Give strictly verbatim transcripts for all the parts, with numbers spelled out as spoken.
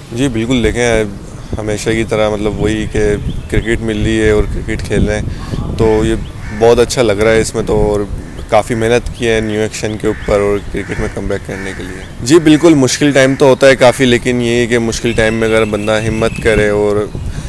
जी बिल्कुल, देखें हमेशा की तरह मतलब वही कि क्रिकेट मिल रही है और क्रिकेट खेल रहे हैं, तो ये बहुत अच्छा लग रहा है इसमें तो। और काफ़ी मेहनत की है न्यू एक्शन के ऊपर और क्रिकेट में कमबैक करने के लिए। जी बिल्कुल, मुश्किल टाइम तो होता है काफ़ी, लेकिन ये है कि मुश्किल टाइम में अगर बंदा हिम्मत करे और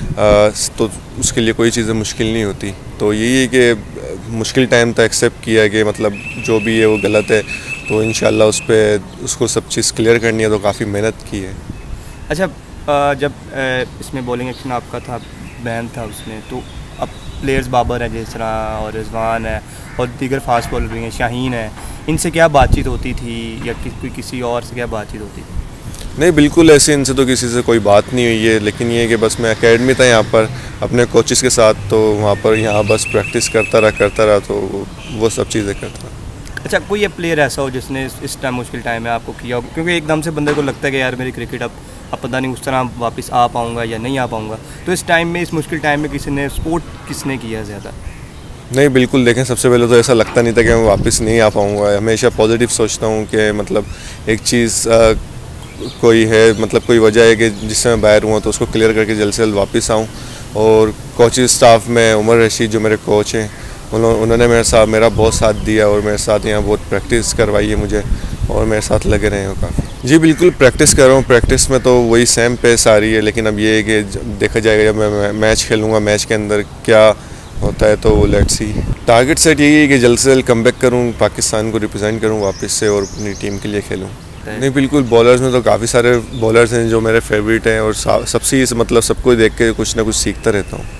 आ, तो उसके लिए कोई चीज़ें मुश्किल नहीं होती। तो यही है कि मुश्किल टाइम तो एक्सेप्ट किया कि मतलब जो भी है वो गलत है, तो इंशाल्लाह उस पर उसको सब चीज़ क्लियर करनी है, तो काफ़ी मेहनत की है। अच्छा, अ, जब अ, इसमें बॉलिंग एक्शन आपका था, बैन था उसमें, तो अब प्लेयर्स बाबर है जिस तरह और रिजवान है और दीगर फास्ट बॉलर भी हैं, शाहीन है, इनसे क्या बातचीत होती थी या कि, कोई किसी और से क्या बातचीत होती थी? नहीं बिल्कुल, ऐसे इनसे तो किसी से कोई बात नहीं हुई है, लेकिन ये है कि बस मैं एकेडमी था यहाँ पर अपने कोचेज़ के साथ, तो वहाँ पर यहाँ बस प्रैक्टिस करता रहा करता रहा तो वो सब चीज़ें करता रहा। अच्छा, कोई ये प्लेयर ऐसा हो जिसने इस इस टाइम मुश्किल टाइम में आपको किया हो, क्योंकि एकदम से बंदे को लगता है कि यार मेरी क्रिकेट अब अब पता नहीं उस तरह वापस आ पाऊँगा या नहीं आ पाऊँगा, तो इस टाइम में, इस मुश्किल टाइम में किसी ने सपोर्ट किसने किया ज़्यादा? नहीं बिल्कुल, देखें सबसे पहले तो ऐसा लगता नहीं था कि मैं वापस नहीं आ पाऊँगा। हमेशा पॉजिटिव सोचता हूँ कि मतलब एक चीज़ आ, कोई है, मतलब कोई वजह है कि जिससे मैं बाहर हुआ, तो उसको क्लियर करके जल्द से जल्द वापस आऊँ। और कोचिंग स्टाफ में उमर रशीद जो मेरे कोच हैं, उन्होंने उन्होंने मेरे साथ मेरा बहुत साथ दिया और मेरे साथ यहाँ बहुत प्रैक्टिस करवाई है मुझे, और मेरे साथ लगे रहे हैं काफ़ी। जी बिल्कुल, प्रैक्टिस कर रहा हूँ। प्रैक्टिस में तो वही सेम पेस आ रही है, लेकिन अब ये है कि देखा जाएगा जब मैं मैच खेलूँगा, मैच के अंदर क्या होता है, तो लेट्स सी। टारगेट सेट यही है कि जल्द से जल्द कमबैक करूँ, पाकिस्तान को रिप्रेजेंट करूँ वापस से और अपनी टीम के लिए खेलूँ। नहीं बिल्कुल, बॉलर्स में तो काफ़ी सारे बॉलर्स हैं जो मेरे फेवरेट हैं, और सबसे मतलब सबको देख के कुछ ना कुछ सीखता रहता हूँ।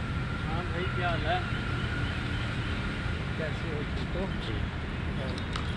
हाँ भाई, क्या हाल है? कैसे हो? ठीक हो?